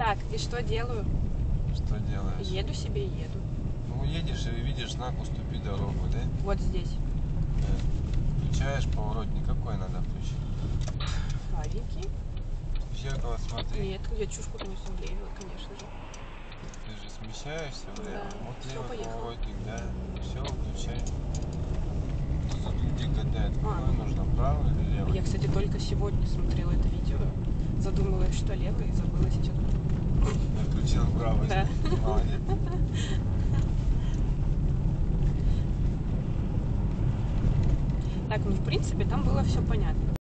Так, и что делаю? Что делаешь? Еду себе и еду. Ну, едешь и видишь знак «Уступи дорогу», да? Вот здесь. Да. Включаешь поворотник, какой надо включить? Правенький. В зеркало смотри. Нет, я чушку конечно влево, конечно же. Ты же смещаешься влево. Да. Вот Всё, левый поехала. поворотник, да. Все, выключай. Где гадает, какой нужно, правый или левый? Я, кстати, только сегодня смотрела это видео. Задумалась, что левый, и забыла сейчас. Я включил правый. Да. Молодец. Так, ну в принципе там было все понятно.